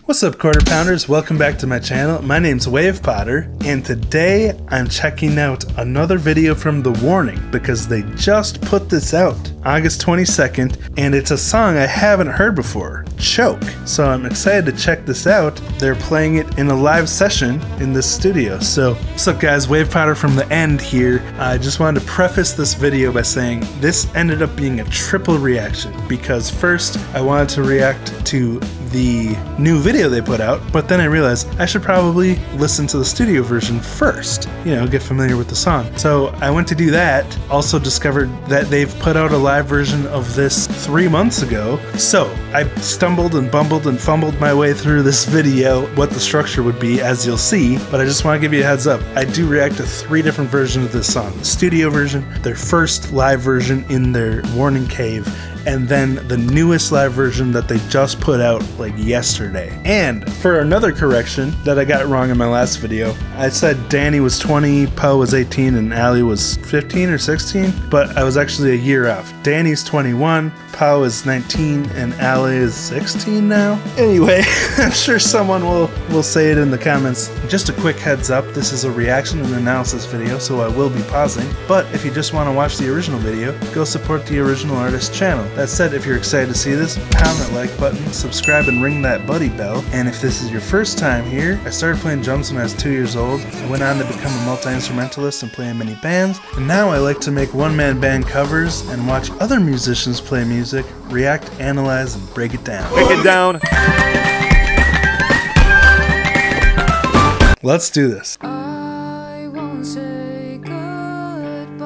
What's up, Quarter Pounders? Welcome back to my channel. My name's Wave Potter, and today I'm checking out another video from The Warning because they just put this out August 22nd, and it's a song I haven't heard before, Choke. So I'm excited to check this out. They're playing it in a live session in this studio. So what's up, guys? Wave Potter from the end here. I just wanted to preface this video by saying this ended up being a triple reaction because first I wanted to react to the new video they put out, but then I realized I should probably listen to the studio version first, you know, get familiar with the song. So I went to do that, also discovered that they've put out a live version of this 3 months ago. So I stumbled and bumbled and fumbled my way through this video, what the structure would be, as you'll see, but I just want to give you a heads up. I do react to 3 different versions of this song. The studio version, their first live version in their Warning Cave, and then the newest live version that they just put out like yesterday. And for another correction that I got wrong in my last video, I said Danny was 20, Poe was 18, and Allie was 15 or 16, but I was actually a year off. Danny's 21, Poe is 19, and Allie is 16 now. Anyway, I'm sure someone will say it in the comments. Just a quick heads up, this is a reaction and analysis video, so I will be pausing, but if you just want to watch the original video, go support the original artist channel. That said, if you're excited to see this, pound that like button, subscribe, and ring that buddy bell. And if this is your first time here, I started playing drums when I was 2 years old. I went on to become a multi-instrumentalist and play in many bands. And now I like to make one-man band covers and watch other musicians play music, react, analyze, and break it down. Break it down. Let's do this. I won't say goodbye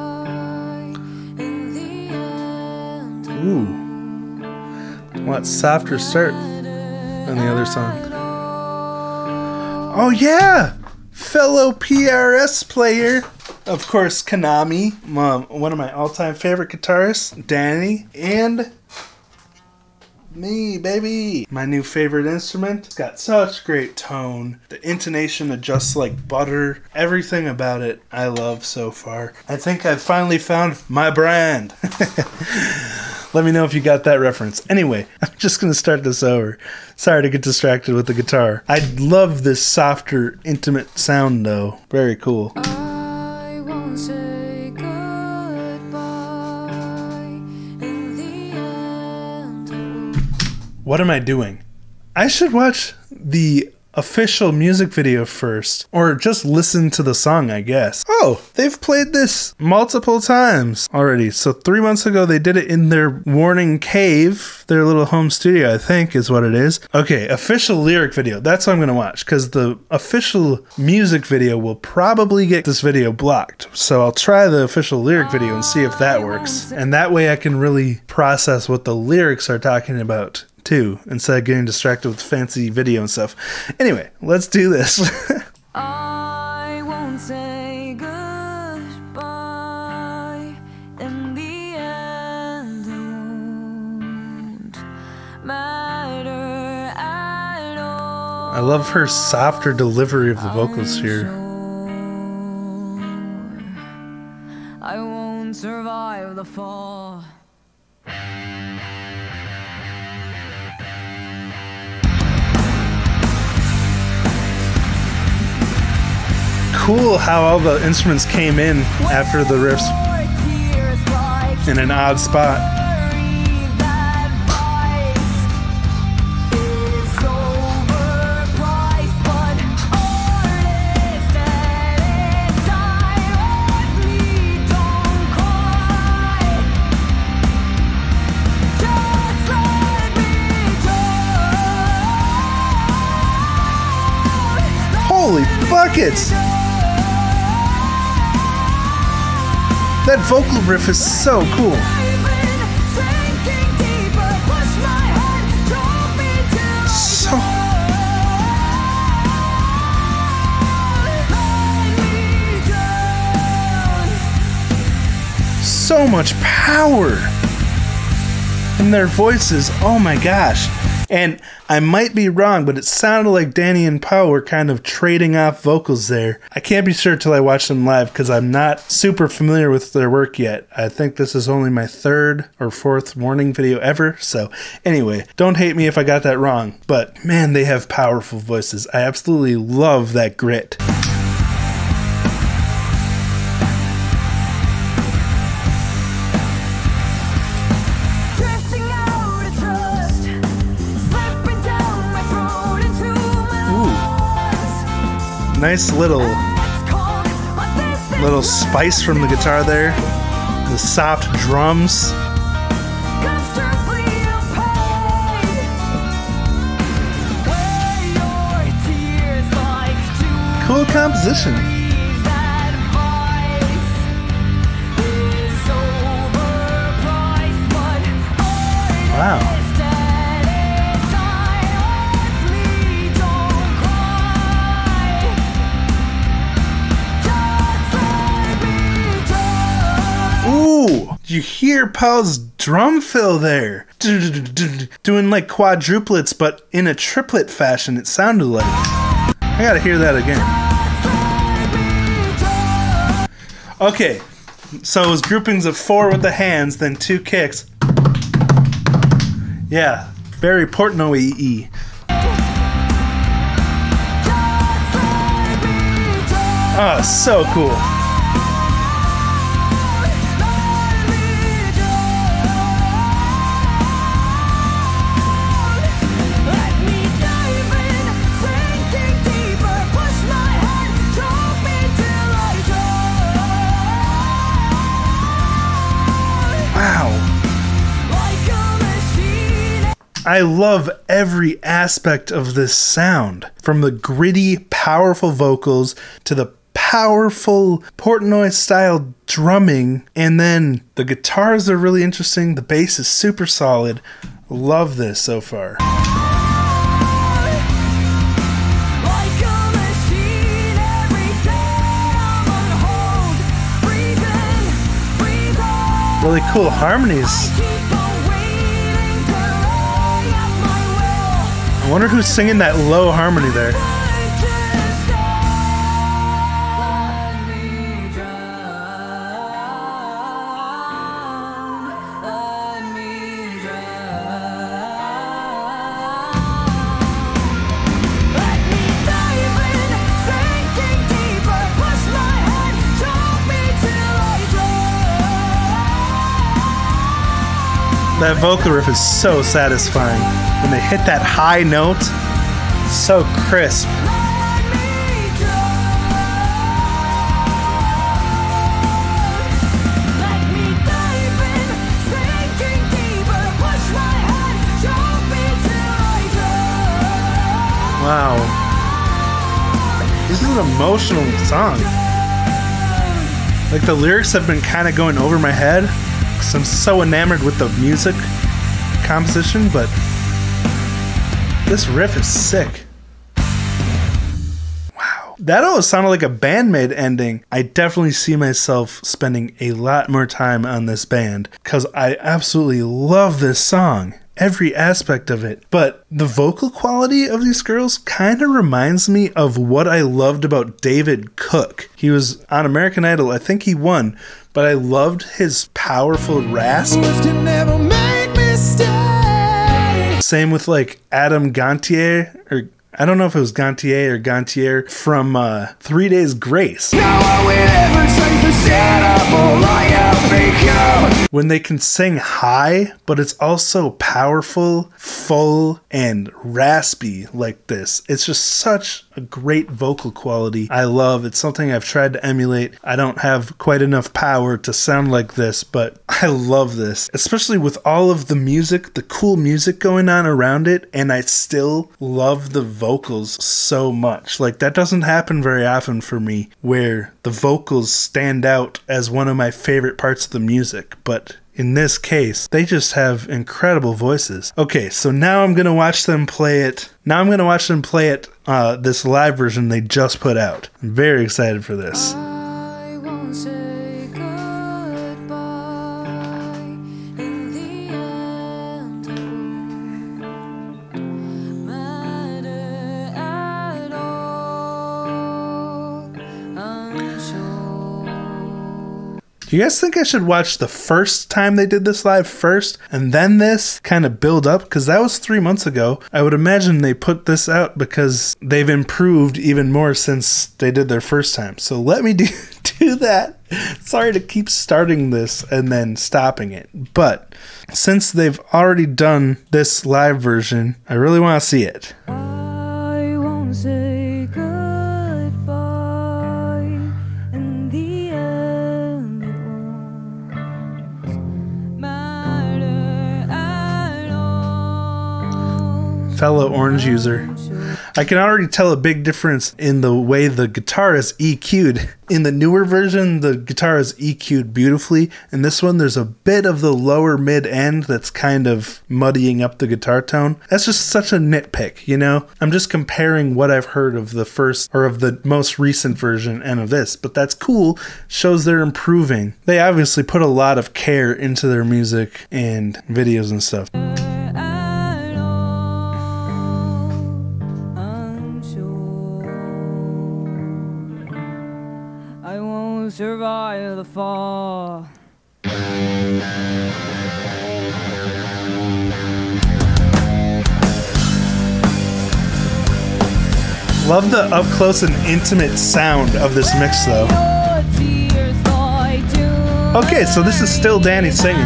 in the end. Ooh. Want softer start than the other song. Oh yeah! Fellow PRS player. Of course, Konami, one of my all-time favorite guitarists, Danny, and me, baby. My new favorite instrument. It's got such great tone. The intonation adjusts like butter. Everything about it I love so far. I think I've finally found my brand. Let me know if you got that reference. Anyway, I'm just going to start this over. Sorry to get distracted with the guitar. I love this softer, intimate sound though. Very cool. I won't say goodbye in the end. What am I doing? I should watch the official music video first, or just listen to the song, I guess. Oh, they've played this multiple times already. So 3 months ago they did it in their Warning Cave, their little home studio, I think is what it is. Okay, official lyric video. That's what I'm gonna watch, because the official music video will probably get this video blocked. So I'll try the official lyric video and see if that works. And that way I can really process what the lyrics are talking about too, instead of getting distracted with fancy video and stuff. Anyway, let's do this. I won't say goodbye in the end. It won't matter at all. I love her softer delivery of the vocals here. I won't survive the fall. Cool how all the instruments came in after the riffs in an odd spot. Holy buckets! That vocal riff is so cool. So much power in their voices. Oh my gosh. And I might be wrong, but it sounded like Danny and Pau were kind of trading off vocals there. I can't be sure till I watch them live because I'm not super familiar with their work yet. I think this is only my third or fourth Warning video ever. So anyway, don't hate me if I got that wrong. But man, they have powerful voices. I absolutely love that grit. Nice little spice from the guitar there. The soft drums. Cool composition. Wow. Ooh, you hear Pau's drum fill there. Doing like quadruplets, but in a triplet fashion, it sounded like. I gotta hear that again. Okay, so it was groupings of 4 with the hands, then 2 kicks. Yeah, very Portnoy-y. Oh, so cool. I love every aspect of this sound, from the gritty, powerful vocals to the powerful Portnoy style drumming, and then the guitars are really interesting, the bass is super solid. Love this so far. Really cool harmonies. I wonder who's singing that low harmony there. That vocal riff is so satisfying. When they hit that high note, so crisp. Wow. This is an emotional song. Like the lyrics have been kind of going over my head because I'm so enamored with the music composition, but this riff is sick. Wow. That almost sounded like a Bandmaid ending. I definitely see myself spending a lot more time on this band because I absolutely love this song. Every aspect of it. But the vocal quality of these girls kind of reminds me of what I loved about David Cook. He was on American Idol. I think he won. But I loved his powerful rasp. Same with like Adam Gontier, or I don't know if it was Gontier or Gontier from 3 Days Grace. When they can sing high, but it's also powerful, full, and raspy like this. It's just such a great vocal quality. I love. It's something I've tried to emulate. I don't have quite enough power to sound like this, but I love this. Especially with all of the music, the cool music going on around it, and I still love the vocals so much. Like, that doesn't happen very often for me, where the vocals stand out as one of my favorite parts of the music, but in this case, they just have incredible voices. Okay, so now I'm going to watch them play it. This live version they just put out. I'm very excited for this. I won't say goodbye in the end. Do you guys think I should watch the first time they did this live first and then this kind of build up? Because that was 3 months ago. I would imagine they put this out because they've improved even more since they did their first time. So let me do that. Sorry to keep starting this and then stopping it. But since they've already done this live version, I really want to see it. I won't say goodbye. In the end, it won't matter at all. Fellow Orange user. I can already tell a big difference in the way the guitar is EQ'd. In the newer version, the guitar is EQ'd beautifully. In this one, there's a bit of the lower mid end that's kind of muddying up the guitar tone. That's just such a nitpick, you know? I'm just comparing what I've heard of the first or of the most recent version and of this, but that's cool. Shows they're improving. They obviously put a lot of care into their music and videos and stuff. Survive the fall. Love the up close and intimate sound of this mix though. Okay, so this is still Danny singing.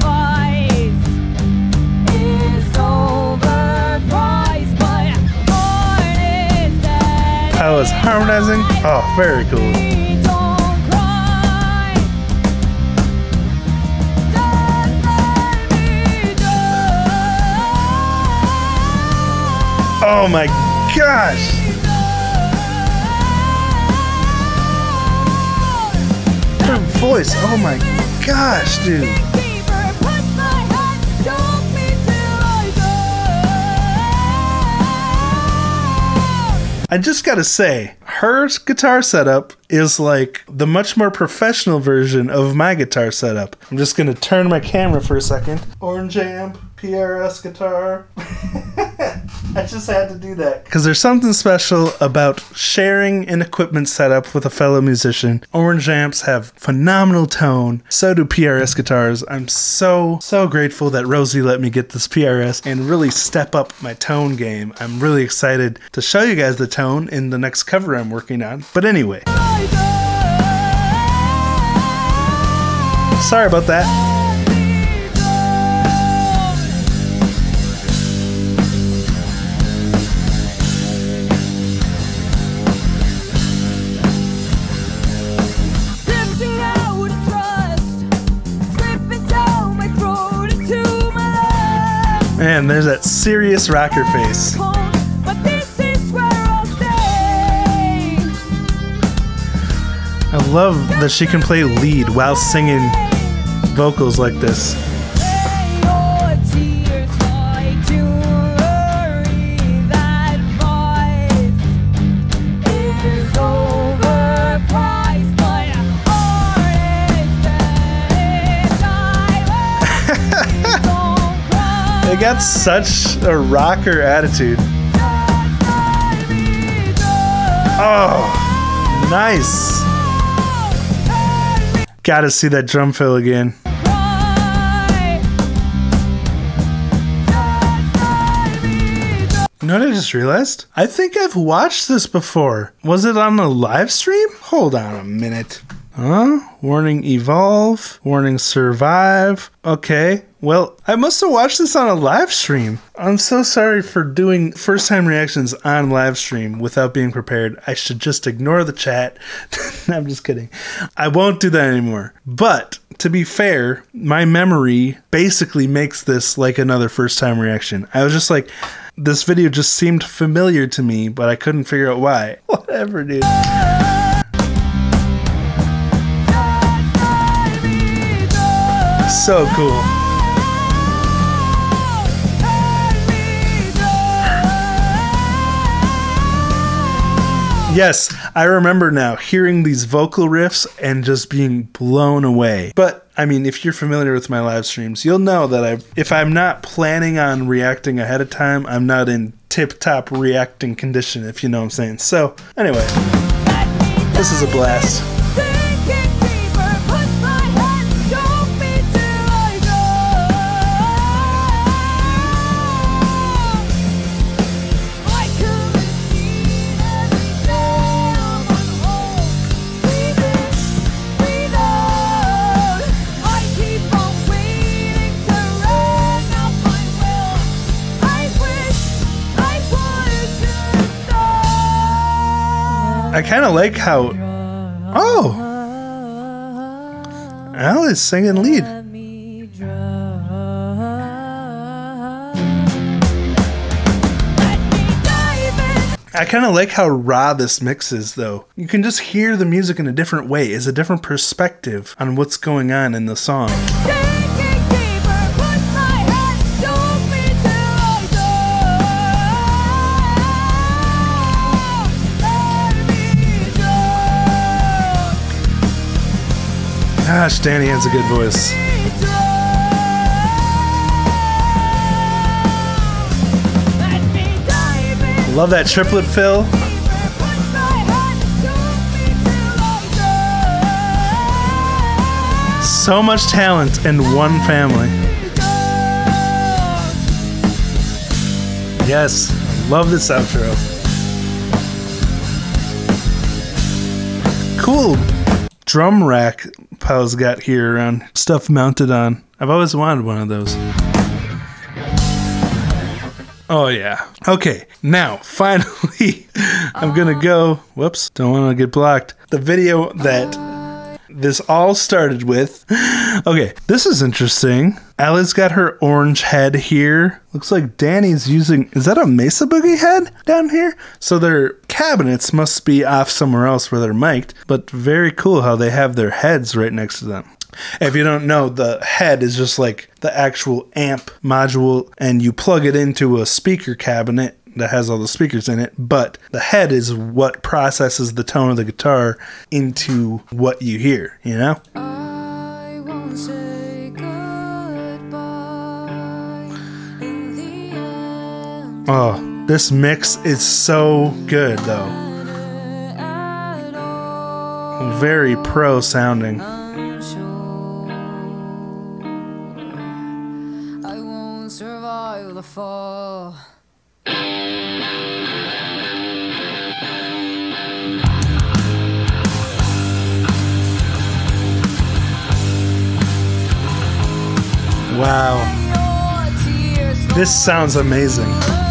I was harmonizing. Oh, very cool. Oh my gosh! Her voice, oh my gosh, dude. I just gotta say, her guitar setup is like the much more professional version of my guitar setup. I'm just gonna turn my camera for a second. Orange amp, PRS guitar. I just had to do that. Because there's something special about sharing an equipment setup with a fellow musician. Orange amps have phenomenal tone. So do PRS guitars. I'm so grateful that Rosie let me get this PRS and really step up my tone game. I'm really excited to show you guys the tone in the next cover I'm working on. But anyway. Sorry about that. Man, there's that serious rocker face. I love that she can play lead while singing vocals like this. They got such a rocker attitude. Oh, nice. Gotta see that drum fill again. You know what I just realized? I think I've watched this before. Was it on a live stream? Hold on a minute. Huh? Warning evolve. Warning survive. Okay. Well, I must have watched this on a live stream. I'm so sorry for doing first time reactions on live stream without being prepared. I should just ignore the chat. I'm just kidding. I won't do that anymore. But to be fair, my memory basically makes this like another first time reaction. I was just like, this video just seemed familiar to me, but I couldn't figure out why. Whatever, dude. So cool. Yes, I remember now hearing these vocal riffs and just being blown away. But, I mean, if you're familiar with my live streams, you'll know that if I'm not planning on reacting ahead of time, I'm not in tip-top reacting condition, if you know what I'm saying. So, anyway, this is a blast. I kind of like how... Oh! Al is singing lead. I kind of like how raw this mix is, though. You can just hear the music in a different way. It's a different perspective on what's going on in the song. Gosh, Danny has a good voice. Love that triplet fill. So much talent in one family. Yes, love this outro. Cool drum rack Powell's got here around stuff mounted on. I've always wanted one of those. Oh yeah. Okay, now finally I'm gonna go, whoops, don't want to get blocked. The video that this all started with. Okay, this is interesting. Allie's got her orange head here. Looks like Danny's using, is that a Mesa Boogie head down here? So their cabinets must be off somewhere else where they're mic'd, but very cool how they have their heads right next to them. If you don't know, the head is just like the actual amp module, and you plug it into a speaker cabinet that has all the speakers in it, but the head is what processes the tone of the guitar into what you hear, you know? I won't say goodbye in the end. Oh, this mix is so good, though. Very pro sounding. I'm sure I won't survive the fall. Wow. This sounds amazing.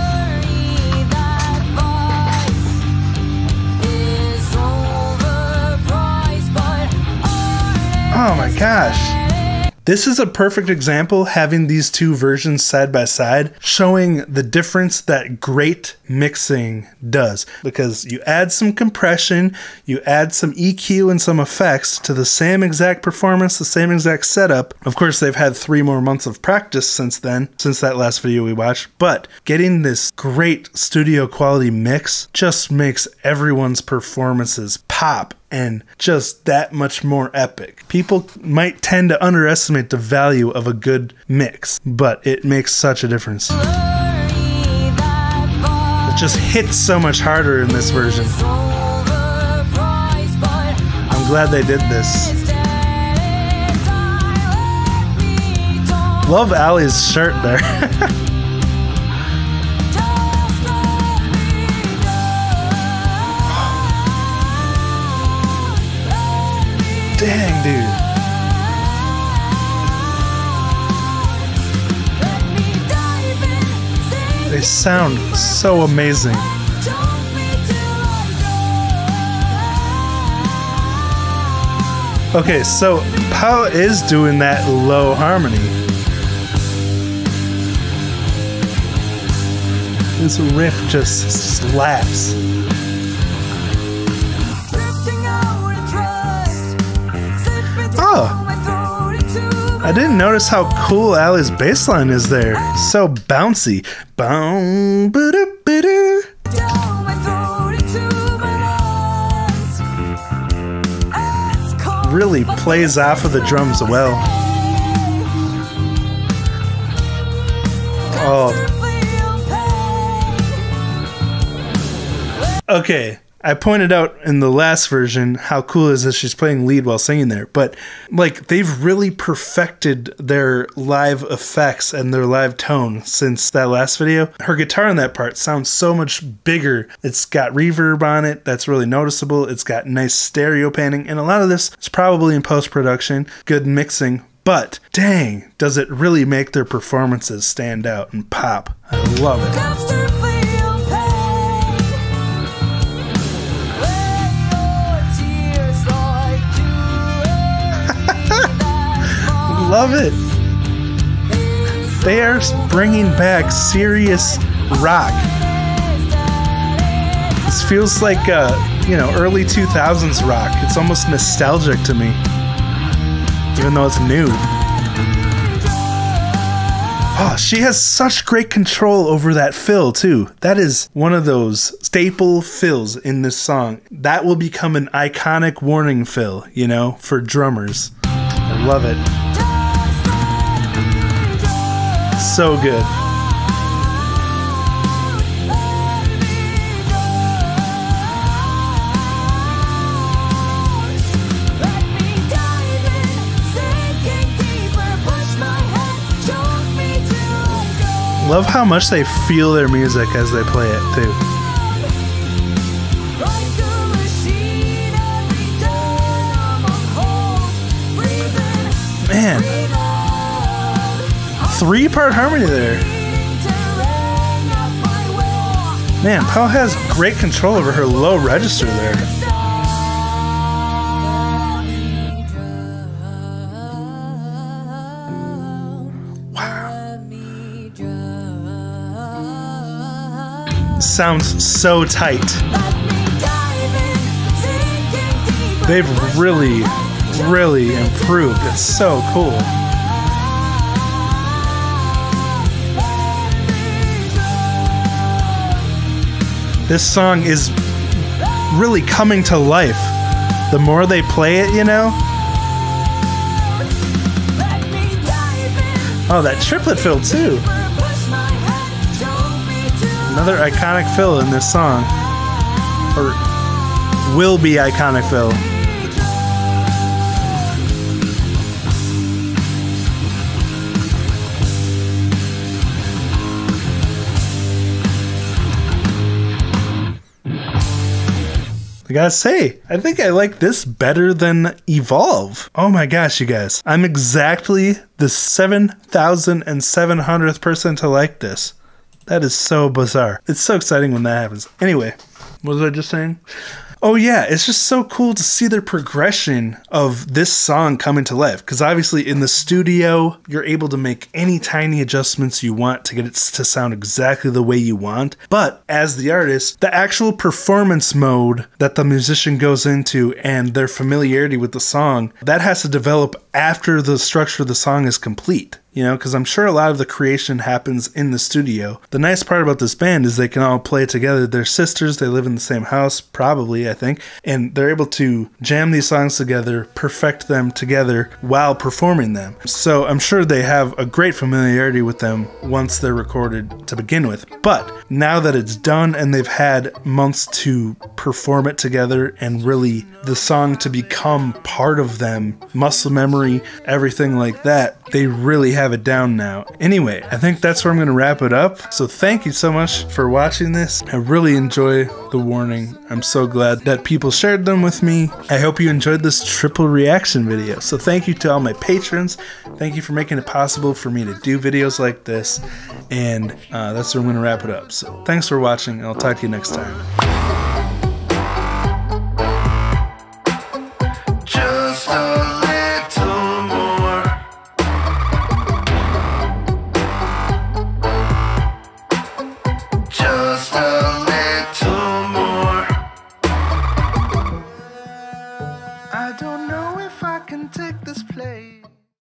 Oh my gosh. This is a perfect example, having these two versions side by side, showing the difference that great mixing does. Because you add some compression, you add some EQ and some effects to the same exact performance, the same exact setup. Of course, they've had 3 more months of practice since then, since that last video we watched. But getting this great studio quality mix just makes everyone's performances pop and just that much more epic. People might tend to underestimate the value of a good mix, but it makes such a difference. It just hits so much harder in this version. I'm glad they did this. Love Allie's shirt there. Dang, dude. They sound so amazing. Okay, so Powell is doing that low harmony. This riff just slaps. Oh, I didn't notice how cool Allie's bass line is there. So bouncy. Boom, ba-da, ba-da. Really plays off of the drums well. Oh. Okay. I pointed out in the last version how cool it is that she's playing lead while singing there, but like they've really perfected their live effects and their live tone since that last video. Her guitar in that part sounds so much bigger. It's got reverb on it that's really noticeable. It's got nice stereo panning, and a lot of this is probably in post-production, good mixing, but dang, does it really make their performances stand out and pop. I love it. love it. They are bringing back serious rock. This feels like, early 2000s rock. It's almost nostalgic to me, even though it's new. Oh, she has such great control over that fill, too. That is one of those staple fills in this song. That will become an iconic Warning fill, for drummers. I love it. So good. Love how much they feel their music as they play it, too. Man. 3-part harmony there. Man, Pau has great control over her low register there. Sounds so tight. They've really improved. It's so cool. This song is really coming to life. The more they play it, Oh, that triplet fill too. Another iconic fill in this song. Or will be iconic fill. I gotta say, I think I like this better than Evolve. Oh my gosh, you guys. I'm exactly the 7,700th person to like this. That is so bizarre. It's so exciting when that happens. Anyway, what was I just saying? Oh yeah, it's just so cool to see their progression of this song coming to life. Because obviously in the studio, you're able to make any tiny adjustments you want to get it to sound exactly the way you want. But as the artist, the actual performance mode that the musician goes into and their familiarity with the song, that has to develop after the structure of the song is complete. Because I'm sure a lot of the creation happens in the studio. The nice part about this band is they can all play together. They're sisters, they live in the same house, probably, I think, and they're able to jam these songs together, perfect them together while performing them. So I'm sure they have a great familiarity with them once they're recorded to begin with. But now that it's done and they've had months to perform it together and really the song to become part of them, muscle memory, everything like that, they really have it down now. Anyway, I think that's where I'm going to wrap it up. So thank you so much for watching this. I really enjoy The Warning. I'm so glad that people shared them with me. I hope you enjoyed this triple reaction video. So thank you to all my patrons. Thank you for making it possible for me to do videos like this. And that's where I'm going to wrap it up. So thanks for watching. I'll talk to you next time.